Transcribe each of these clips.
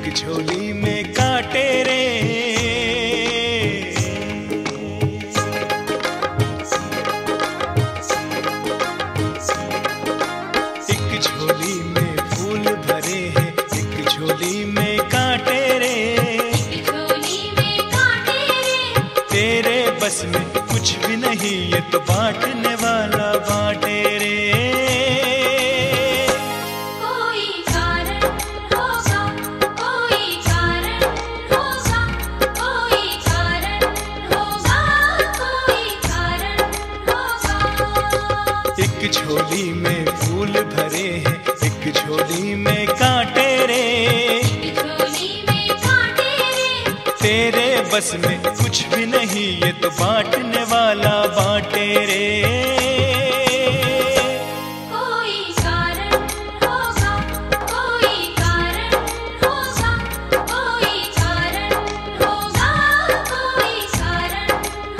एक झोली में कांटे रे। एक झोली में फूल भरे हैं, एक झोली में कांटे रे। एक झोली में कांटे रे। तेरे बस में कुछ भी नहीं, ये तो बांटने वाला बांटे रे। एक झोली में फूल भरे हैं, एक झोली में कांटे रे। एक झोली में कांटे रे। तेरे बस में कुछ भी नहीं, ये तो बांटने वाला बांटे रे। कोई कारण होगा, कोई कारण होगा, कोई कारण होगा, कोई कारण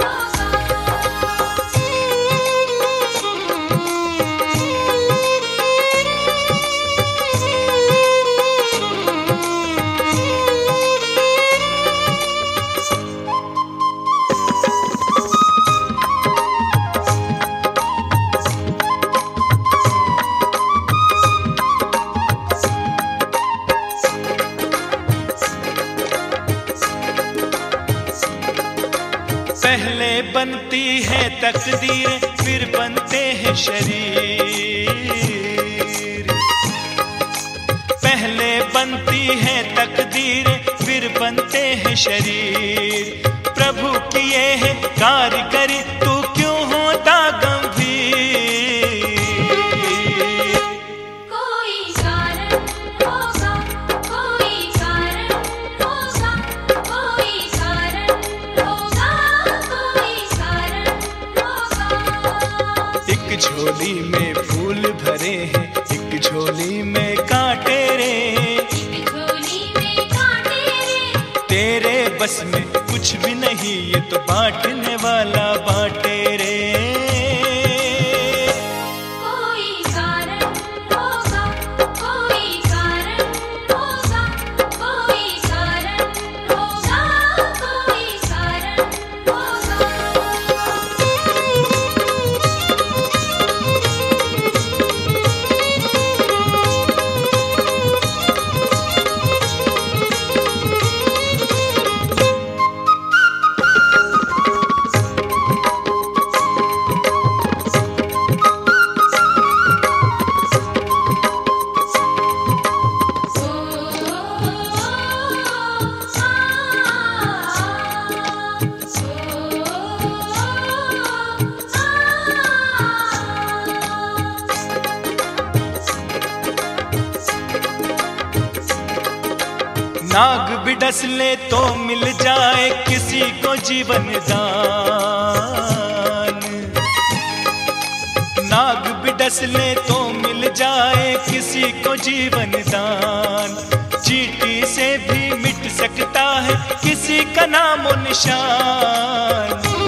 पहले बनती है तकदीर, फिर बनते हैं शरीर। पहले बनती है तकदीर, फिर बनते हैं शरीर। प्रभु किए है कारीगरी, तू क्यों होता गंभीर। कोई कारण होगा, कोई कारण होगा, कोई कारण होगा, कोई कारण होगा। एक झोली में फूल भरे हैं, एक झोली में कांटे रे। एक झोली में कांटे रे। तेरे बस में कुछ भी नहीं, ये तो बांटने वाला बांटे रे। कोई कारण होगा, कोई कारण होगा, कोई कारण होगा, कोई कारण होगा। नाग बिडस ले तो मिल जाए किसी को जीवन दान। नाग बिडस ले तो मिल जाए किसी को जीवन दान। चींटी से भी मिट सकता है किसी का नाम और निशान।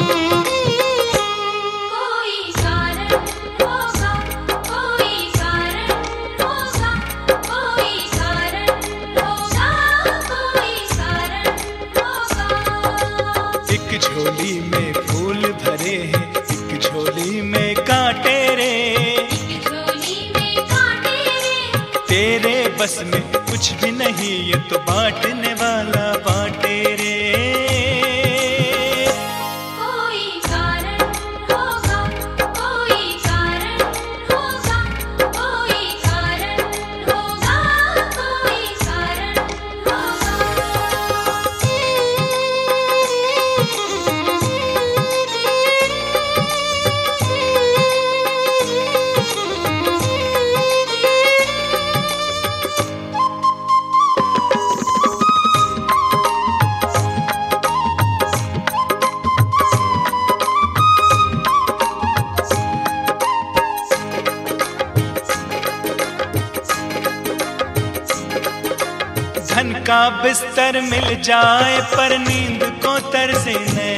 कोई कारण होगा, कोई कारण होगा, कोई कारण होगा, कोई कारण होगा। एक झोली में फूल भरे हैं, एक झोली में कांटे रे। एक झोली में कांटे रे। तेरे बस में कुछ भी नहीं, ये तो बांटने वाला बांटे रे। कोई कारण होगा, कोई कारण होगा, कोई कारण होगा, कोई कारण धन का बिस्तर मिल जाए पर नींद को तरसे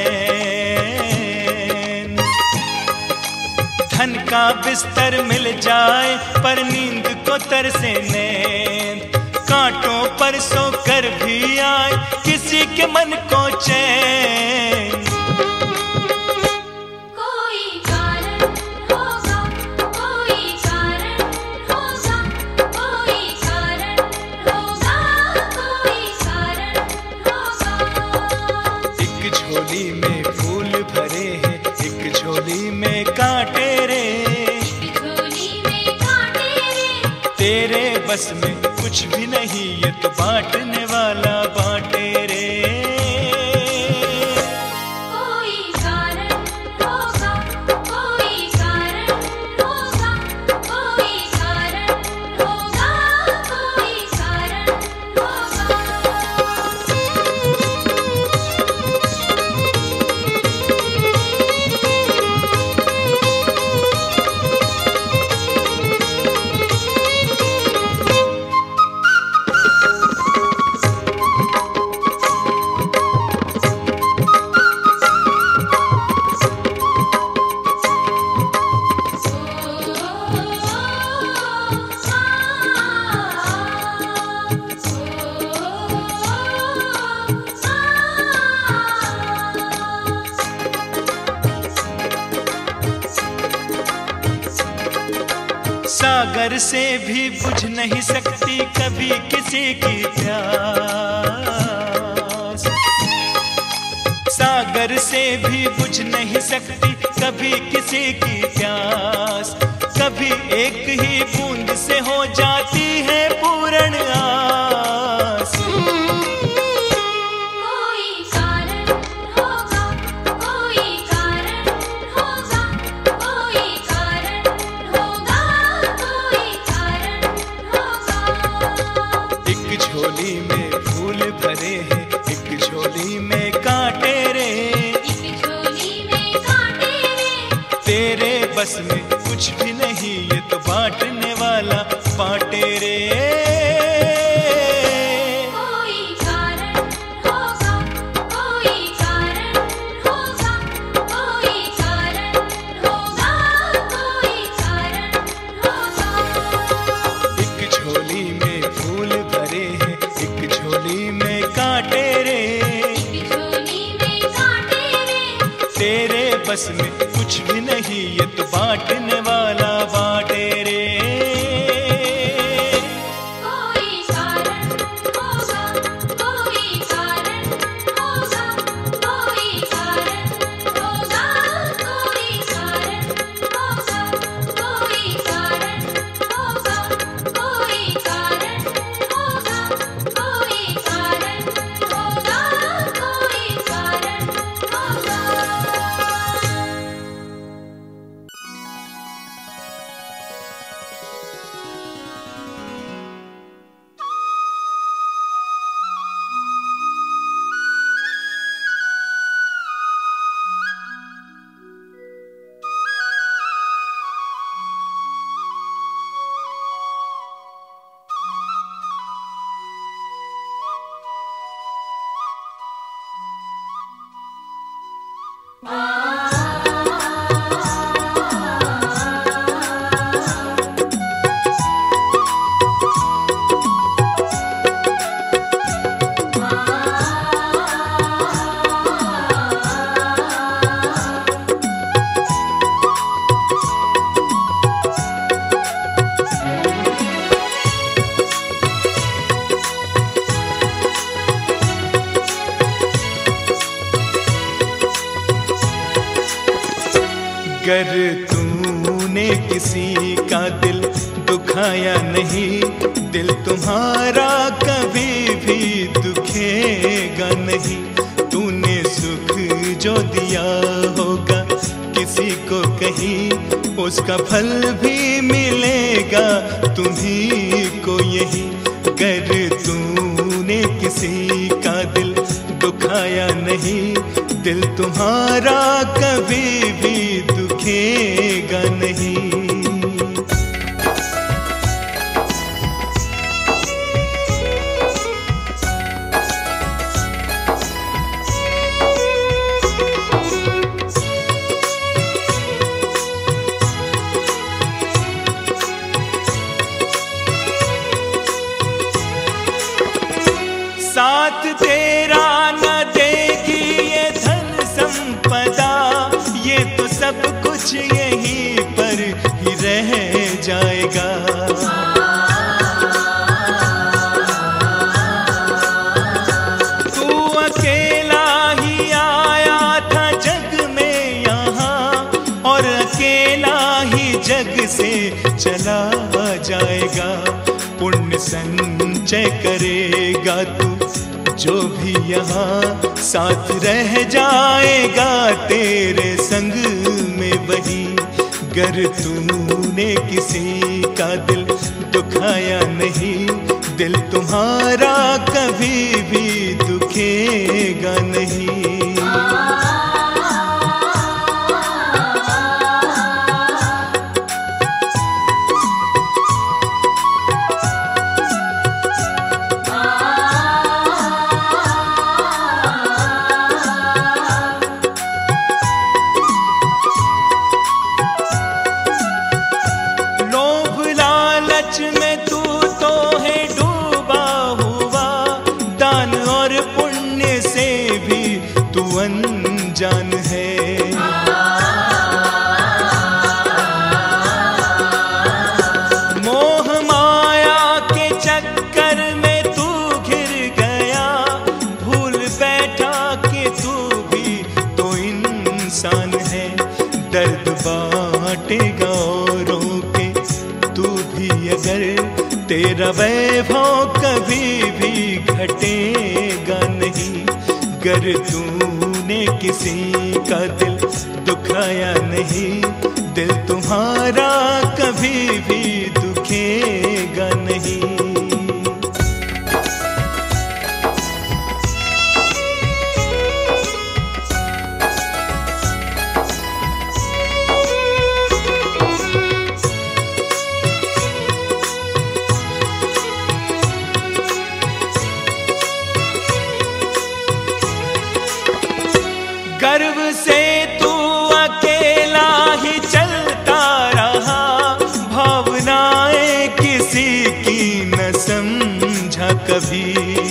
नैन। धन का बिस्तर मिल जाए पर नींद को तरसे नैन। कांटों पर सोकर भी आए किसी के मन को चैन। कोई कारण होगा, कोई कारण होगा, कोई कारण होगा, कोई कारण होगा। एक झोली में फूल भरे हैं, एक झोली में कांटे रे, एक झोली में कांटे रे। तेरे बस में कुछ भी नहीं, ये तो बांटने वाला बांटे रे। कोई कारण होगा, कोई कारण होगा, कोई कारण होगा, कोई कारण सागर से भी बुझ नहीं सकती कभी किसी की प्यास, सागर से भी बुझ नहीं सकती कभी किसी की प्यास। कभी एक ही बूंद से हो जाती है पूर्ण आस। कोई कारण होगा, कोई कारण होगा, कोई कारण होगा, कोई कारण होगा। एक झोली में फूल भरे हैं, एक झोली में कांटे रे, एक झोली में कांटे रे। तेरे बस में कुछ भी नहीं, ये तो बांटने वाला बांटे रे। कोई कारण होगा, कोई कारण होगा, कोई कारण होगा, कोई कारण होगा। एक झोली में फूल भरे हैं, एक झोली में कांटे रे, एक झोली में कांटे रे। तेरे बस में कुछ भी नहीं, ये तो बांटने वाला बांटे रे। कोई कारण होगा, कोई कारण होगा, कोई कारण होगा, कोई कारण होगा, कोई कारण होगा, कोई कारण होगा, कोई कारण होगा, कोई कारण होगा। गर तूने किसी का दिल दुखाया नहीं, दिल तुम्हारा कभी भी दुखेगा नहीं। तूने सुख जो दिया होगा किसी को कहीं, उसका फल भी मिलेगा तुम्ही को यही। गर तूने किसी का दिल दुखाया नहीं, दिल तुम्हारा कभी भी दुखेगा नहीं। साथ तेरा न देगी ये धन संपदा, ये तो सब कुछ यहीं पर ही रह जाएगा। तू अकेला ही आया था जग में यहाँ, और अकेला ही जग से चला जाएगा। पुण्य संचय करेगा तू जो भी यहाँ, साथ रह जाएगा तेरे संग में वही। गर तूने किसी का दिल दुखाया नहीं, दिल तुम्हारा कभी भी दुखेगा नहीं। में तू तो है डूबा हुआ, दान और पुण्य से भी तू अनजान है। मोह माया के चक्कर में तू घिर गया, भूल बैठा कि तू भी तो इंसान है। दर्द बांटेगा औरों के तू भी अगर, तेरा वैभव कभी भी घटेगा नहीं। गर तूने किसी का दिल दुखाया नहीं, दिल तुम्हारा कभी भी दुखेगा नहीं। गर्व से तू अकेला ही चलता रहा, भावनाएं किसी की न समझा कभी।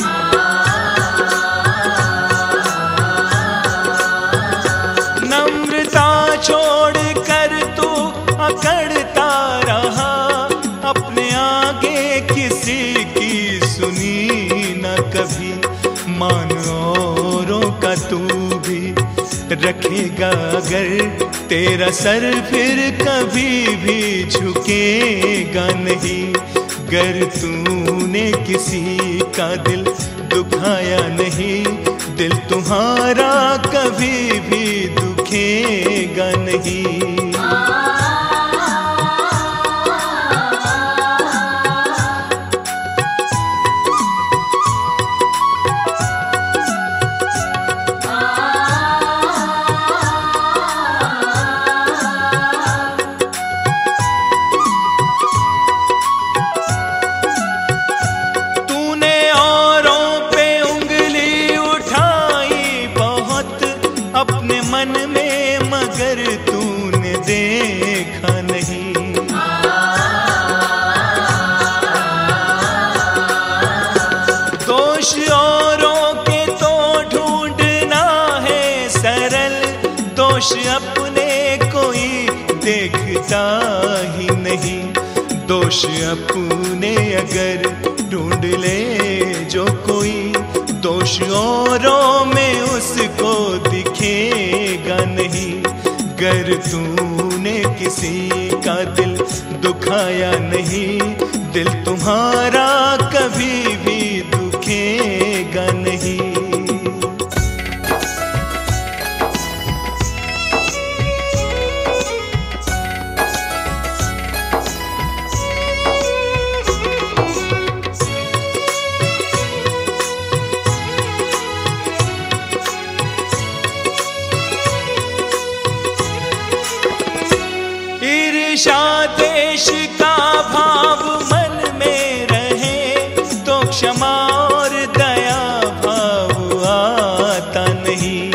नम्रता छोड़ कर तू अकड़ता रहा, अपने आगे किसी की सुनी न कभी। मान औरों का तू भी रखेगा अगर, तेरा सर फिर कभी भी झुकेगा नहीं। गर तूने किसी का दिल दुखाया नहीं, दिल तुम्हारा कभी भी दुखेगा नहीं। अपने मन में मगर तूने देखा नहीं। दोष औरों के तो ढूंढना है सरल, दोष अपने कोई देखता ही नहीं। दोष अपने अगर ढूंढ ले जो कोई, दोष औरों में उसको दिखेगा नहीं। गर तूने किसी का दिल दुखाया नहीं, दिल तुम्हारा कभी भी दुखेगा नहीं। ईर्ष्या द्वेष का भाव मन में रहे तो क्षमा और दया भाव आता नहीं।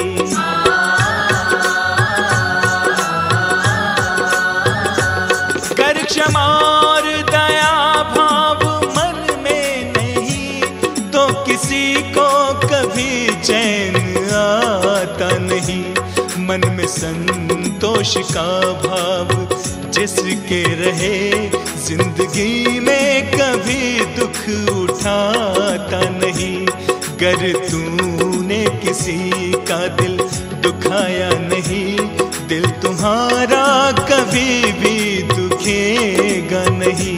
कर क्षमा और दया भाव मन में नहीं तो किसी को कभी चैन आता नहीं। मन में संतोष का भाव जिसके रहे, जिंदगी में कभी दुख उठाता नहीं। गर तूने किसी का दिल दुखाया नहीं, दिल तुम्हारा कभी भी दुखेगा नहीं।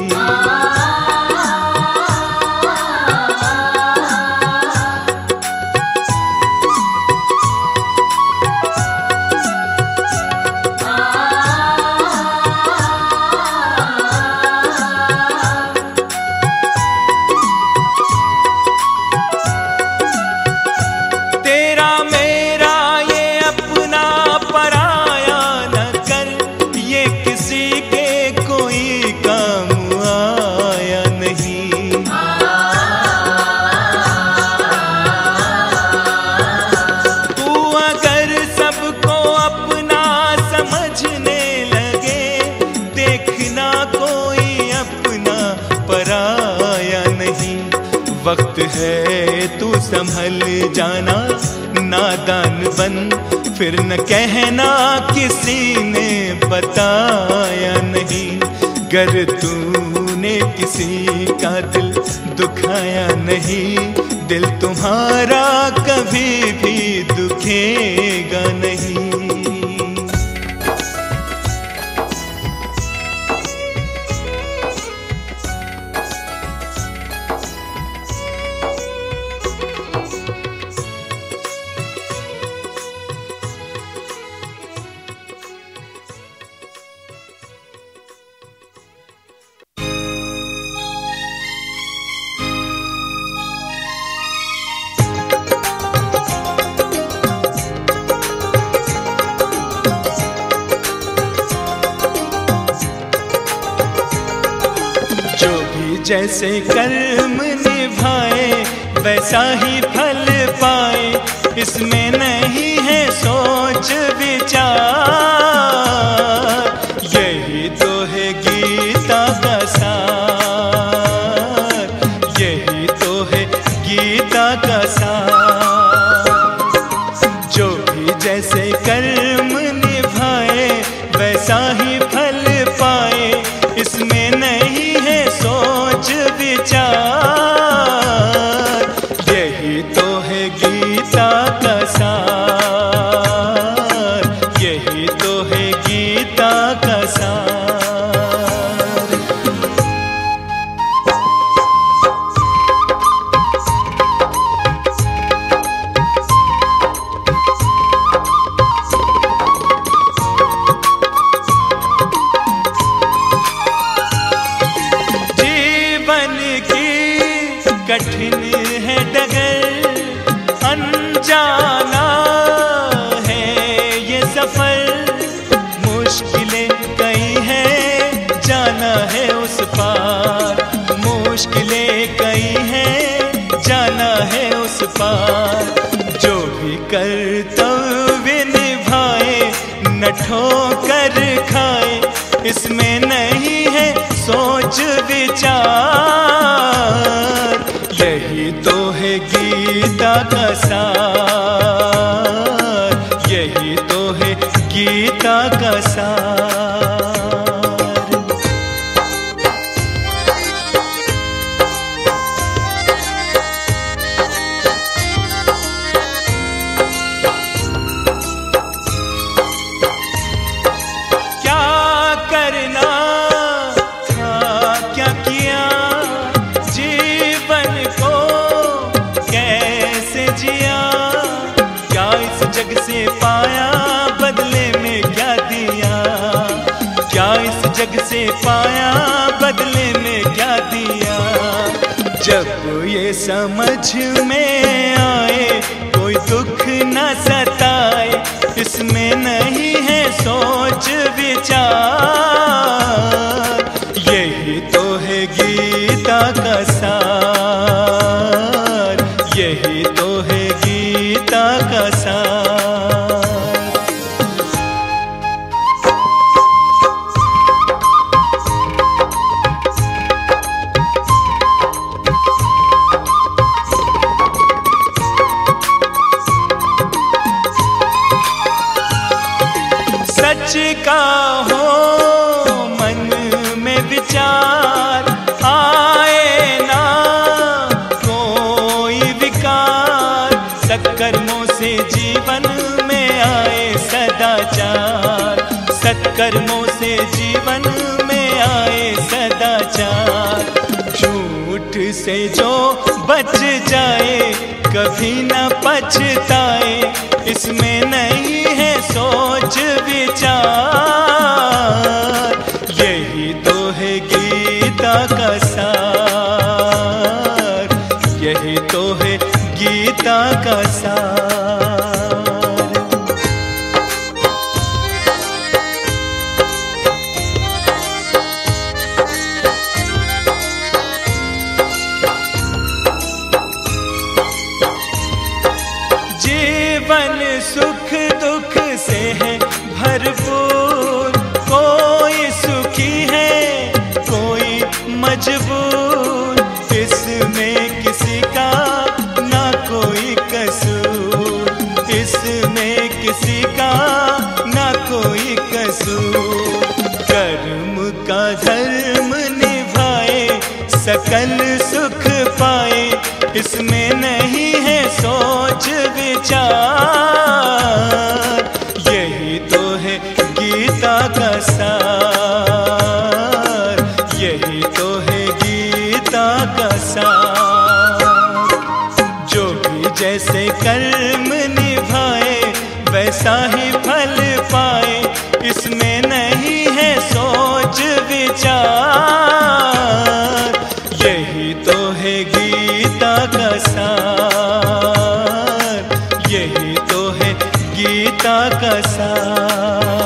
वक्त है तू संभल जाना, नादान बन फिर न कहना किसी ने बताया नहीं। गर तूने किसी का दिल दुखाया नहीं, दिल तुम्हारा कभी भी दुखेगा नहीं। जैसे कर्म निभाए वैसा ही फल पाए, इसमें नहीं है सोच विचार। यही तो है गीता का सार, यही तो है गीता का सार। जो भी जैसे कर्म निभाए वैसा ही फल पाए, इसमें नहीं है सोच विचार। यही तो है गीता का सार, यही तो है गीता का सार। कठिन है डगर, अनजाना है ये सफर। मुश्किलें कई हैं, जाना है उस पार। मुश्किलें कई हैं, जाना है उस पार। जो भी कर्तव्य निभाए न ठोकर खाए, इसमें नहीं है सोच विचार। यही तो है गीता का सार, यही तो है गीता का सार। क्या करना था, क्या किया, जीवन को कैसे जिया। क्या इस जग से पाया, बदले में क्या दिया। क्या इस जग से पाया, बदले में क्या दिया। जब ये समझ में आए, कोई दुख न सताए, इसमें नहीं है सोच विचार। यही तो है गीता का सार, यही तो है गीता का सार। झूठ से जो बच जाए कभी न पछताए, इसमें नहीं है सोच विचार। यही तो है गीता का सार, यही तो है गीता का सार। जीवन सुख दुख से है भरपूर, कोई सुखी है कोई मजबूर, इसमें किसी का ना कोई कसूर, इसमें किसी का ना कोई कसूर। कर्म का धर्म निभाए सकल सुख पाए, इसमें नहीं है सोच विचार। यही तो है गीता का सार, यही तो है गीता का सार। जो भी जैसे कर्म निभाए वैसा ही फल पाए, इसमें नहीं है सोच विचार। यही तो है गीता का सार, यही तो है गीता का सार।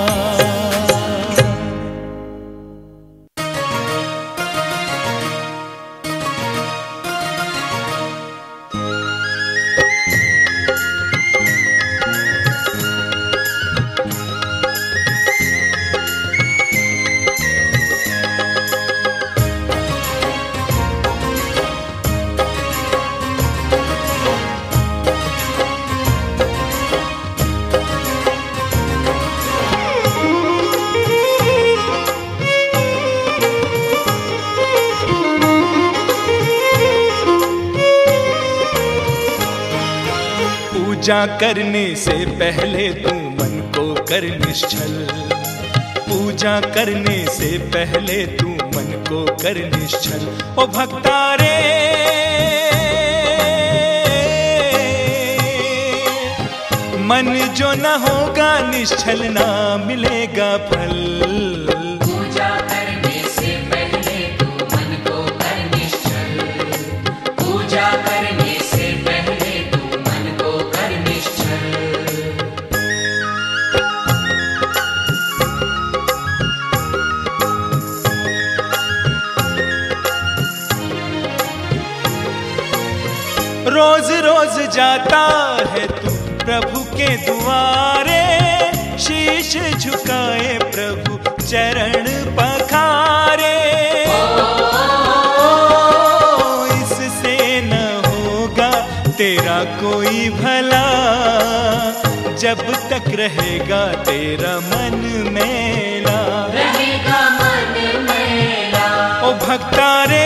पूजा करने से पहले तू मन को कर निश्चल, पूजा करने से पहले तू मन को कर निश्चल। ओ भक्ता रे मन जो न होगा निश्चल ना मिलेगा फल। पूजा करने से पहले तू मन को कर निश्चल, पूजा करने से पहले तू मन को कर निश्चल। रोज रोज जाता है तू प्रभु के दुआरे, शीश झुकाए प्रभु चरण पखारे। इससे न होगा तेरा कोई भला, जब तक रहेगा तेरा मन मेला, रहेगा मन मेला। ओ भक्ता रे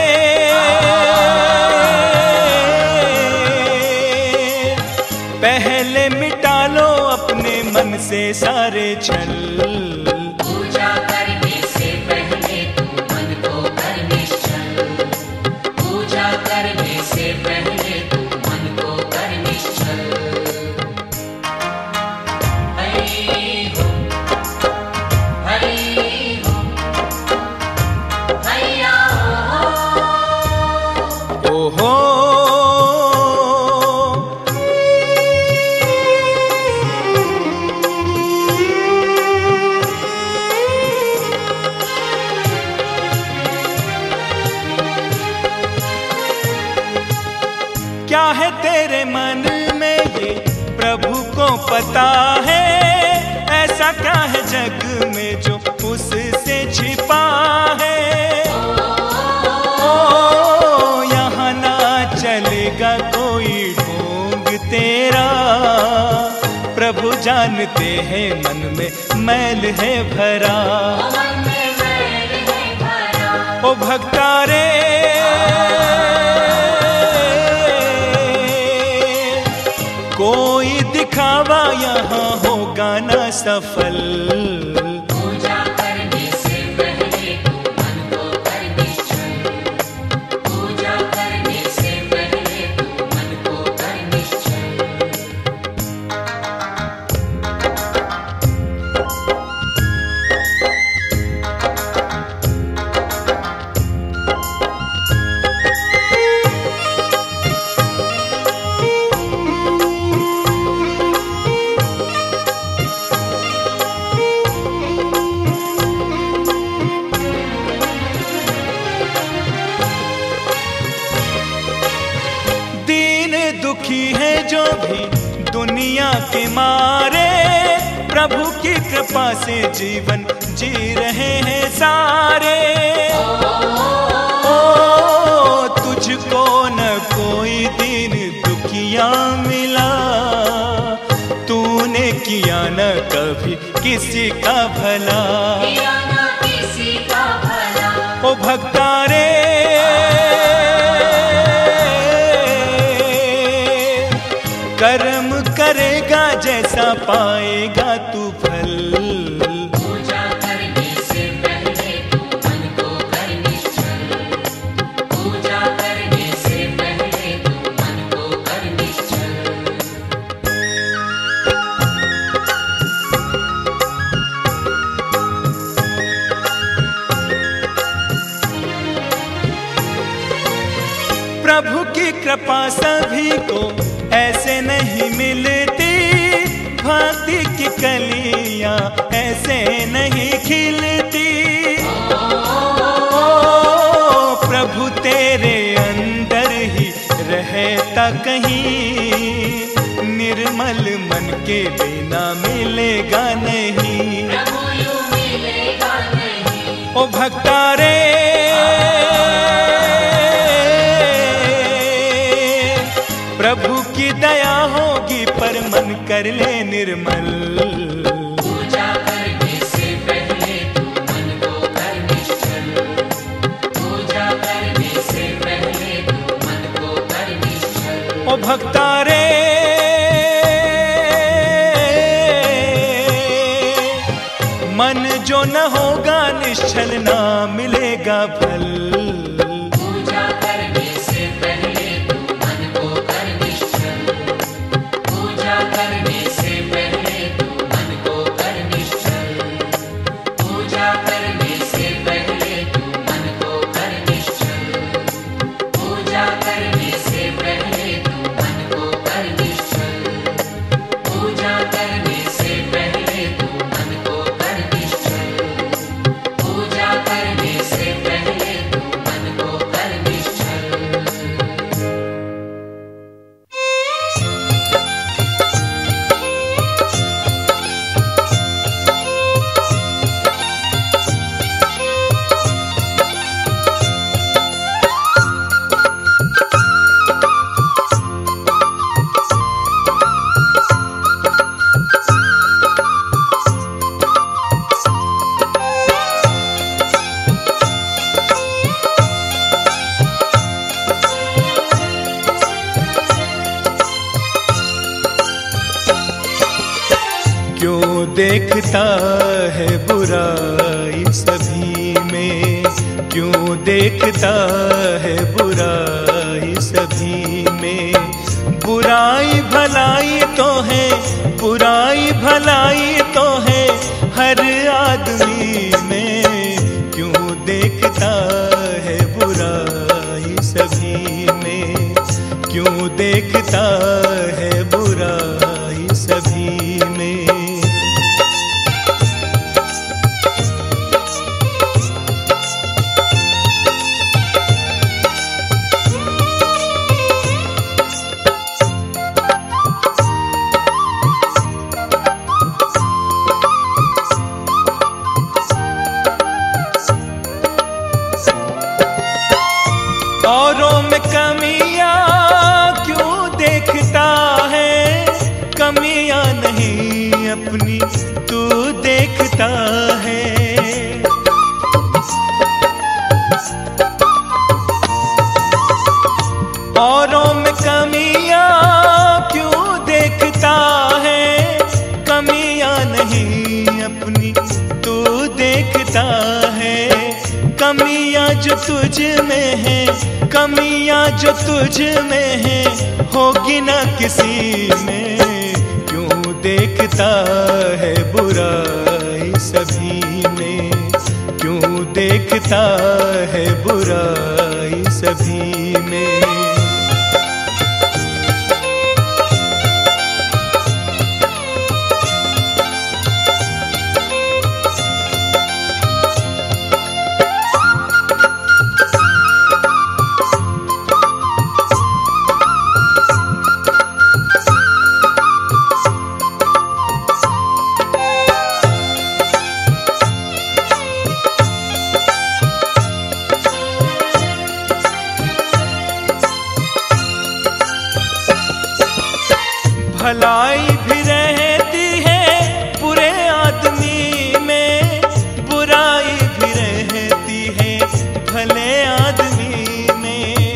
पहले मिटा लो अपने मन से सारे छल। पूजा करने से पहले तू मन को कर निश्चल, पूजा करने से पहले तू मन को कर निश्चल। हरि ओम, हरि ओम, हैया ओ हो क्या है तेरे मन में ये प्रभु को पता है, ऐसा क्या है जग में जो उससे छिपा है। ओ यहाँ ना चलेगा कोई ढोंग तेरा, प्रभु जानते हैं मन में मैल है भरा। ओ भक्ता रे कोई दिखावा यहाँ होगा ना सफल। पूजा करने से पहले तू मन को कर निश्चल, पूजा करने दुखी है जो भी दुनिया के मारे, प्रभु की कृपा से जीवन जी रहे हैं सारे। ओ तुझको न कोई दिन दुखिया मिला, तूने किया न कभी किसी का भला। किया ना किसी का भला। ओ भक्ता रे, कर्म करेगा जैसा पाएगा तू फल। पूजा करने से पहले तू मन को कर निश्चल। पूजा करने से पहले तू मन को कर निश्चल। प्रभु की कृपा सभी को ऐसे नहीं मिलती, भक्ति की कलियां ऐसे नहीं खिलती। ओ प्रभु तेरे अंदर ही रहता कहीं, निर्मल मन के बिना मिलेगा नहीं। प्रभु यूं मिलेगा नहीं। ओ भक्ता रे, प्रभु की दया होगी पर मन कर ले निर्मल। पूजा करने से पहले तू मन को कर निश्चल। पूजा करने से पहले तू मन को कर निश्चल। ओ भक्ता रे, मन जो न होगा निश्चल ना मिलेगा फल। पूजा करने से पहले तू मन को कर निश्चल। पूजा करने से पहले तू मन को कर निश्चल। पूजा करने से पहले तू मन को कर निश्चल। पूजा करने से पहले तू मन को कर निश्चल। पूजा करने से पहले तू मन को कर निश्चल। पूजा करने से पहले तू मन को कर निश्चल। क्यों देखता है बुराई सभी में, क्यों देखता है बुराई सभी में। बुराई भलाई तो है, बुराई भलाई तो है हर आदमी में। क्यों देखता है बुराई सभी में, क्यों देखता है बुराई सभी में। औरों में कमियां क्यों देखता है, कमियां नहीं अपनी तू देखता है। औरों में कमियां क्यों देखता है, कमियां नहीं अपनी तू देखता है। कमियां जो तुझ में है, कमियां जो तुझ में है, होगी ना किसी में। क्यों देखता है बुराई सभी में, क्यों देखता है बुराई सभी में। भलाई भी रहती है बुरे आदमी में, बुराई भी रहती है भले आदमी में।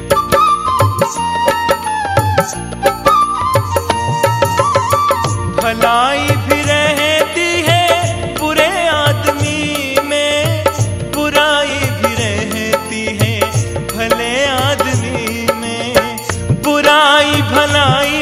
भलाई भी रहती है बुरे आदमी में, बुराई भी रहती है भले आदमी में। बुराई भलाई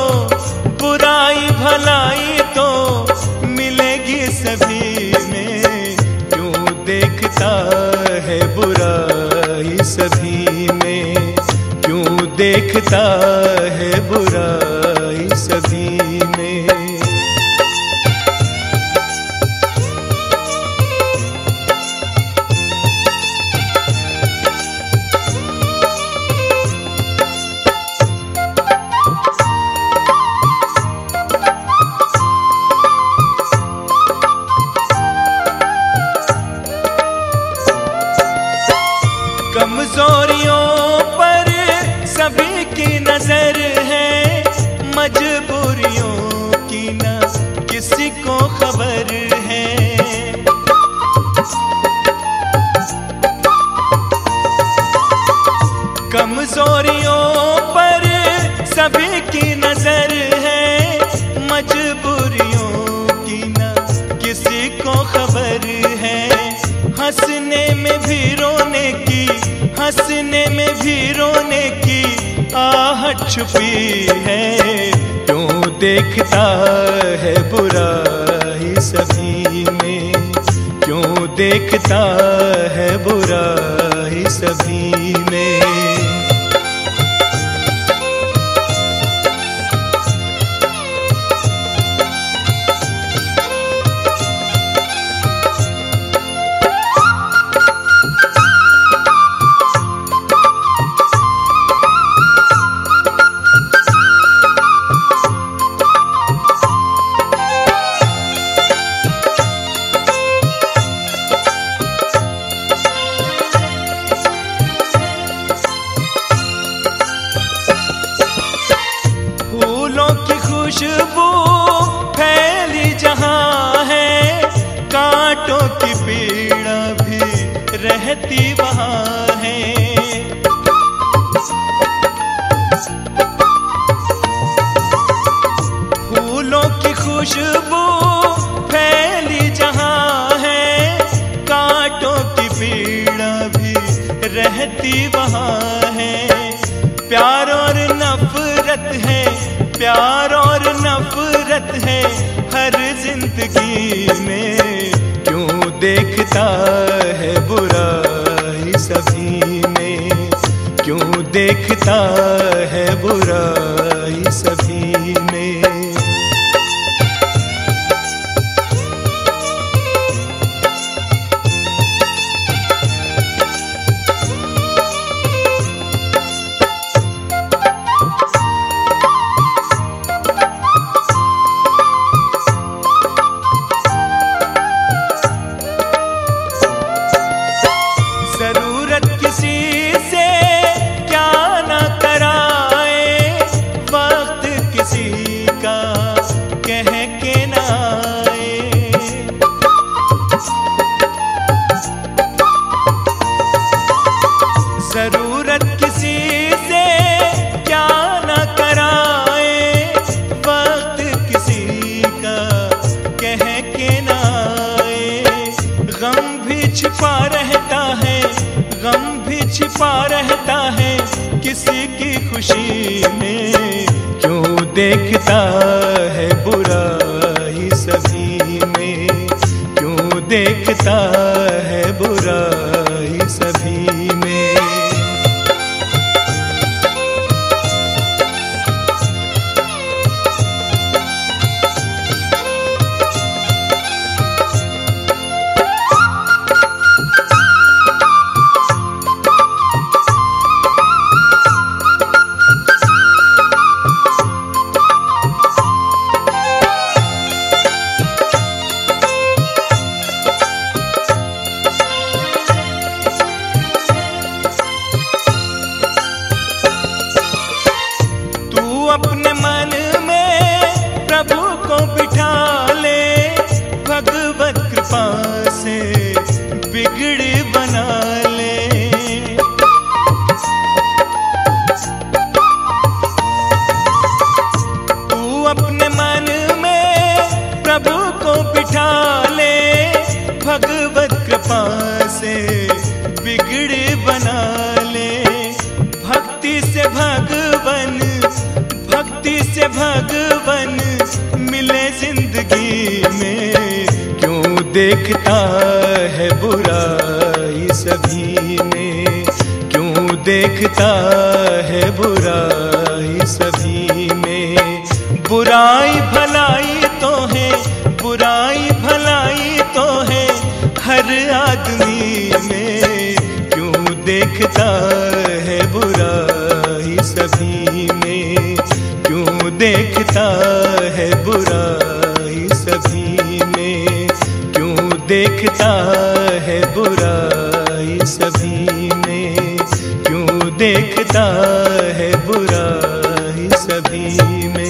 तो मिलेगी सभी में, क्यों देखता है बुराई सभी में, क्यों देखता है बुराई सभी में। कमजोरियों पर सभी की नजर है, मजबूरियों की न किसी को खबर है। कमजोरियों पर सभी की नजर है, मजबूरियों की न किसी को खबर है। हंसने में भी रोने की, हंसने में भी रोने की आहट छुपी है, क्यों देखता है बुराई सभी में, क्यों देखता है बुराई सभी में। खुशबू फैली जहाँ है, कांटों की पीड़ा भी रहती वहाँ है। फूलों की खुशबू फैली जहाँ है, कांटों की पीड़ा भी रहती वहाँ है। प्यार और नफरत है, प्यार और नफरत है हर जिंदगी में, क्यों देखता है बुराई सभी में, क्यों देखता है बुराई सभी में। जरूरत किसी से क्या न कराए, वक्त किसी का कह के न आए। जरूरत किसी से क्या न कराए, वक्त किसी का कह के न आए। गम भी छिपा रहता है, गम भी छिपा रहता है किसी की खुशी में, क्यों देखता है बुराई सभी में, क्यों देखता है बुराई सभी में। से भगवन, भक्ति से भगवन मिले जिंदगी में। क्यों देखता है बुराई सभी में, क्यों देखता है बुराई सभी में। बुराई भलाई तो है, बुराई भलाई तो है हर आदमी में। क्यों देखता है बुराई सभी में, क्यों देखता है बुराई सभी में, क्यों देखता है बुराई सभी में, क्यों देखता है बुराई सभी में।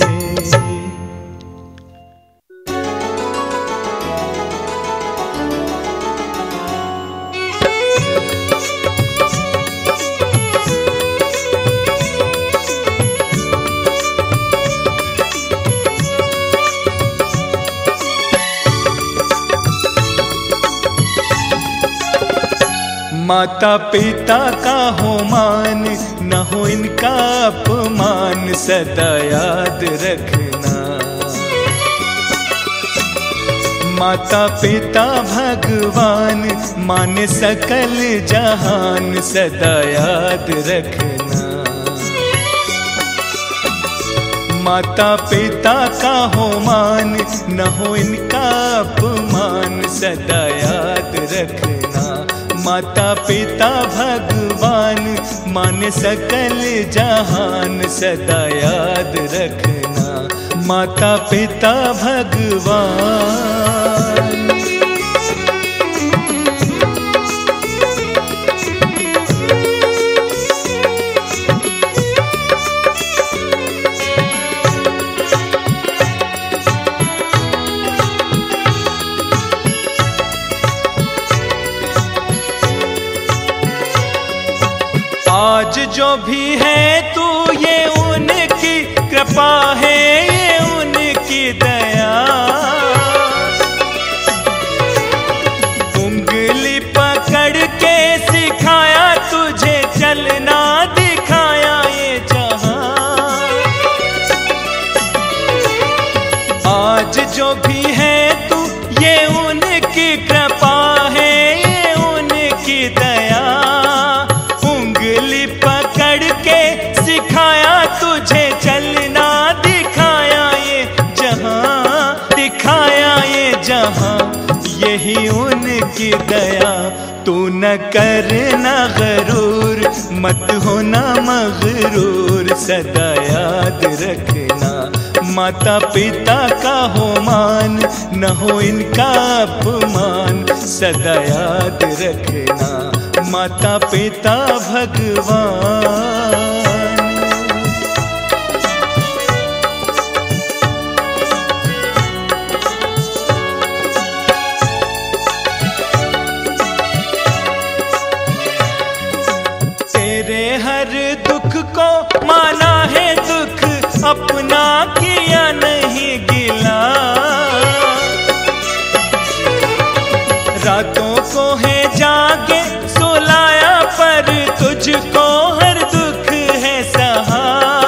माता पिता का हो मान, न हो इनका अपमान सदा याद रखना। माता पिता भगवान माने सकल जहान सदा याद रखना। माता पिता का हो मान, न हो इनका अपमान सदा याद रखना। माता पिता भगवान मान सकल जहान सदा याद रखना। माता पिता भगवान। आज जो भी है तू ये उनकी कृपा है, ये उनकी दया। उंगली पकड़ के सिखाया तुझे चलना, दिखाया ये जहां। आज जो भी है तू ये उनकी कृपा है, ये उनकी दया। उंगली पकड़ के सिखाया तुझे चलना, दिखाया ये जहां, दिखाया ये जहां। यही उनकी दया। तू न करना गरूर, मत होना मगरूर सदा याद रखना। माता पिता का हो मान, न हो इनका अपमान सदा याद रखना। माता पिता भगवान। तेरे हर दुख को माना है दुख, अपना किया नहीं गिला। रातों को है जागे सुलाया, पर तुझको हर दुख है सहा।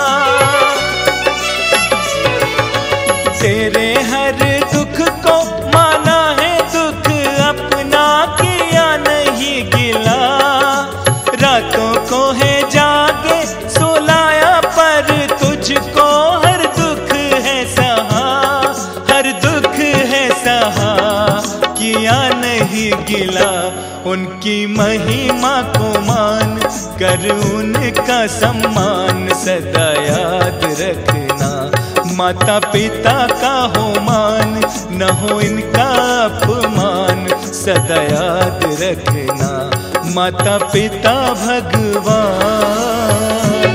तेरे हर दुख को माना है दुख, अपना किया नहीं गिला। रातों को है जागे सुलाया, पर तुझको हर दुख है सहा, हर दुख है सहा। किया नहीं गिला। उनकी महिमा को मान कर, उनका सम्मान सदा याद रखना। माता पिता का हो मान, न हो इनका अपमान सदा याद रखना। माता पिता भगवान।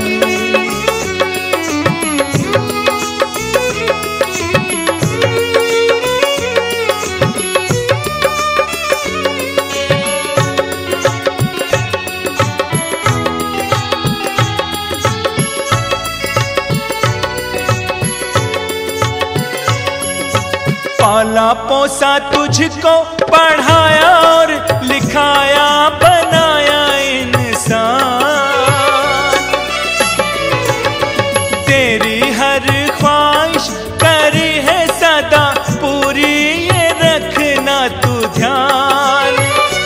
पाला पोसा तुझको, पढ़ाया और लिखाया, बनाया इंसान। तेरी हर ख्वाहिश करी है सदा पूरी, ये रखना तू ध्यान।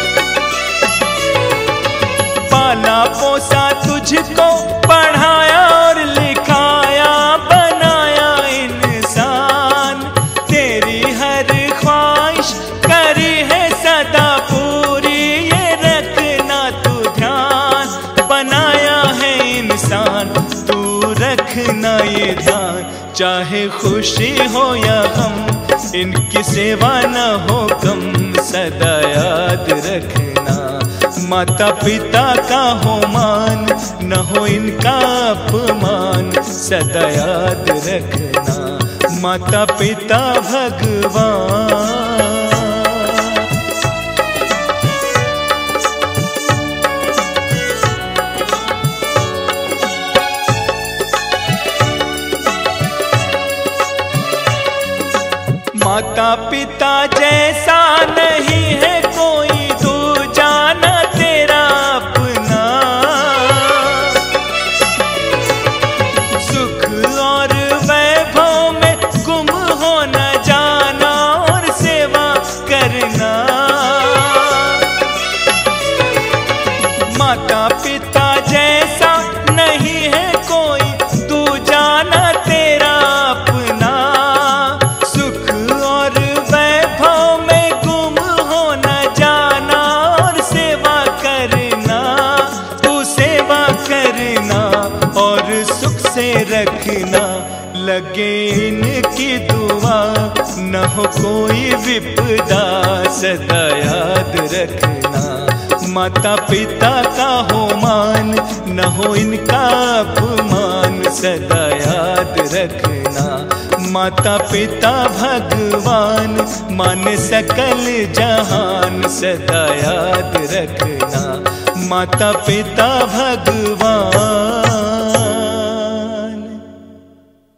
पाला पोसा तुझको, पढ़ाया और लिखाया, बनाया इंसान। तेरी हर ख्वाहिश करी है सदा पूरी, ये रखना तू ध्यान। बनाया है इंसान, तू रखना ये ध्यान। चाहे खुशी हो या गम, इनकी सेवा न हो कम, सदा याद रखना। माता पिता का हो मान, न हो इनका अपमान, सदा याद रखना। माता पिता भगवान। माता पिता जैसा नहीं है कोई दूजा, न तेरा अपना। सुख और वैभव में गुम हो न जाना, और सेवा करना। माता पिता जैसा नहीं है कोई दूजा, न तेरा अपना। रखना लगे इनकी दुआ, न हो कोई विपदा, सदा याद रखना। माता पिता का हो मान, न हो इनका अपमान, सदा याद रखना। माता पिता भगवान, मान सकल जहान, सदा याद रखना। माता पिता भगवान।